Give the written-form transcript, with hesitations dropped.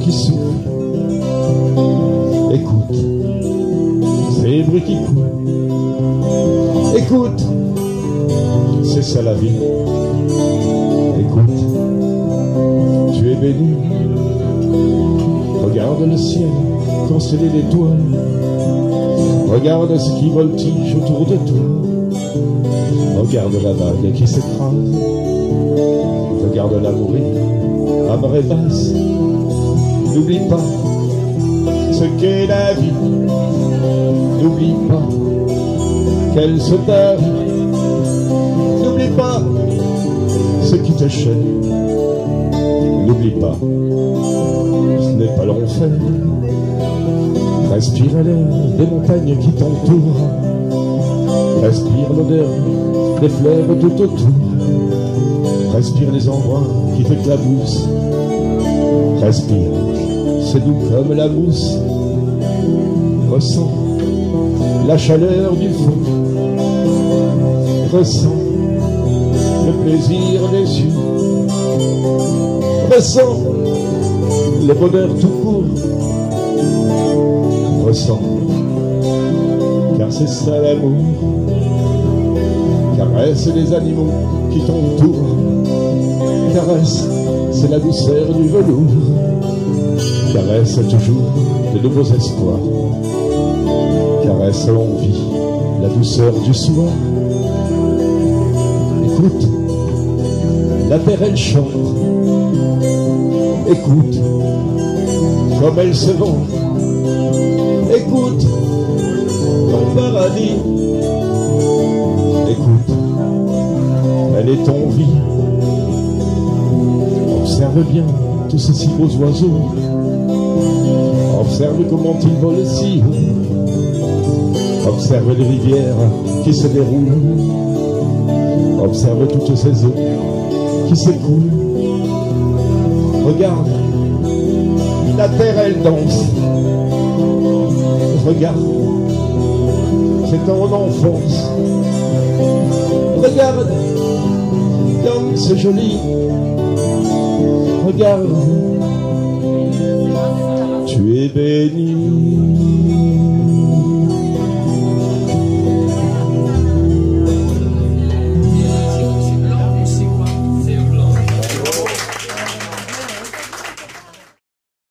qui souffle. Écoute ces bruits qui coulent. Écoute, c'est ça la vie. Écoute, tu es béni. Regarde le ciel constellé d'étoiles. Regarde ce qui voltige autour de toi. Regarde la vague qui s'écrase. Regarde la mourir à marée basse. N'oublie pas ce qu'est la vie. N'oublie pas qu'elle se taire. N'oublie pas ce qui te chaîne. N'oublie pas, ce n'est pas l'enfer. Respire l'air des montagnes qui t'entourent. Respire l'odeur des fleurs tout autour. Respire les embruns qui t'éclaboussent. Respire, c'est doux comme la mousse. Ressens la chaleur du feu. Ressens le plaisir des yeux. Ressens le bonheur tout court. Ressens, car c'est ça l'amour. Caresse les animaux qui t'entourent. Caresse, c'est la douceur du velours. Caresse toujours de nouveaux espoirs. Caresse l'envie, la douceur du soir. Écoute, la terre elle chante. Écoute, comme elle se vend. Écoute, ton paradis. Écoute, elle est en vie. Observe bien tous ces si beaux oiseaux. Observe comment ils volent si haut. Observe les rivières qui se déroulent. Observe toutes ces eaux qui s'écoulent. Regarde, la terre elle danse. Regarde, c'est ton enfance. Regarde, comme c'est joli. Regarde, tu es béni.